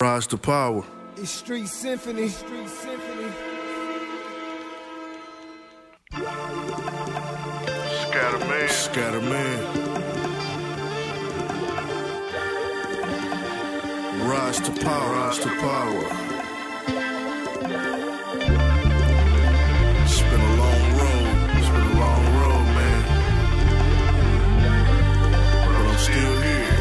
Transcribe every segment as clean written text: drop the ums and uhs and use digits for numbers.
Rise to power. It's Street Symphony. Street Symphony. Skatterman. Skatterman. Rise to power. Rise to power. It's been a long road. It's been a long road, man. But I'm still here.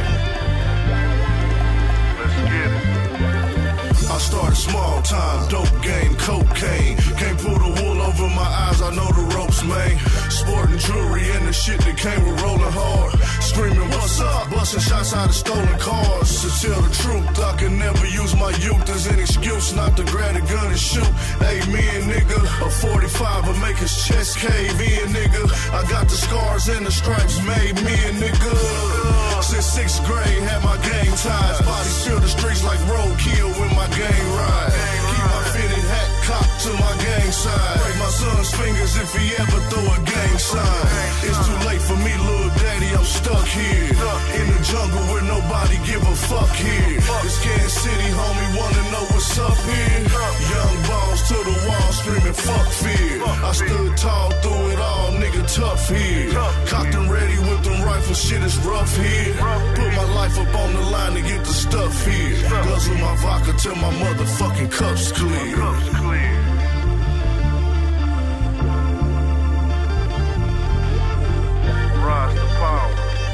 Let's get it. I started small time, dope game, cocaine. Can't pull the wool over my eyes, I know the ropes, man. Sporting jewelry and the shit that came with rolling hard. Screaming, what's up? Busting shots out of stolen cars. To tell the truth, I can never use my youth as an excuse not to grab a gun and shoot. Hey, me and nigga, a 45 will make his chest cave in, nigga. I got the scars and the stripes made me a nigga. Since 6th grade, had my game ties. Bodies fill the streets like roadkill when my gang ride. Keep my fitted hat cocked to my gang side. Break my son's fingers if he ever throw a gang sign. It's too late for me, little daddy, I'm stuck here. In the jungle where nobody give a fuck here. This Kansas City, homie, wanna know what's up here. Young balls to the wall, screaming fuck fear. I stood tall through it all, nigga, tough here. Cocked and ready with them rifles, shit is rough here. Put my life up on the line to get the stuff here. Guzzle my vodka till my motherfucking cup's clear. Rise to power.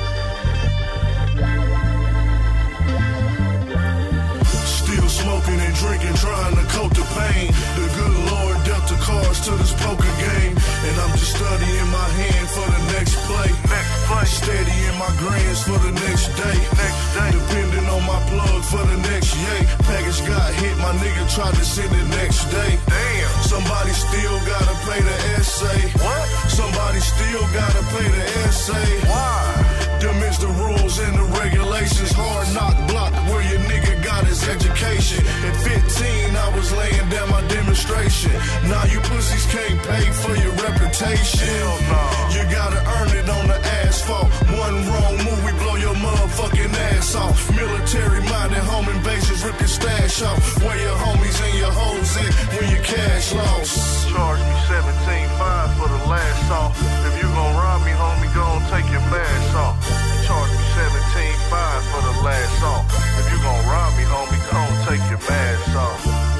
Still smoking and drinking, trying to coat the pain. The good Lord dealt the cards to this poker game, and I'm just studying my hand for the next play. Steadying my grands for the next day. Depending on my plug for the next yay. Package got hit, my nigga tried to send it next day. Damn. Somebody still gotta pay the essay. What? Somebody still gotta pay the essay. Why? Them is the rules and the regulations. Hard knock block where your nigga got his education. At 15 I was laying down my demonstration. Now you pussies can't pay for your reputation. Hell no. You gotta earn it on the asphalt. One wrong move, we blow your motherfucking ass off. Military minded home invasions, rip your stash off. Where your homies and your hoes at when your cash lost. Charge me 17.5 for the last off. If you gon' rob me, homie, gon' take your mask off. Charge me 17.5 for the last off. If you gon' rob me, homie, gon' take your mask off.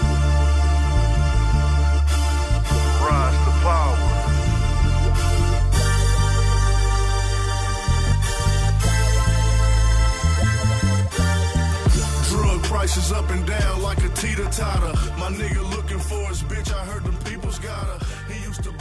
Rise to power. Drug prices up and down like a teeter-totter. My nigga looking for his bitch, I heard them people's got her. He used to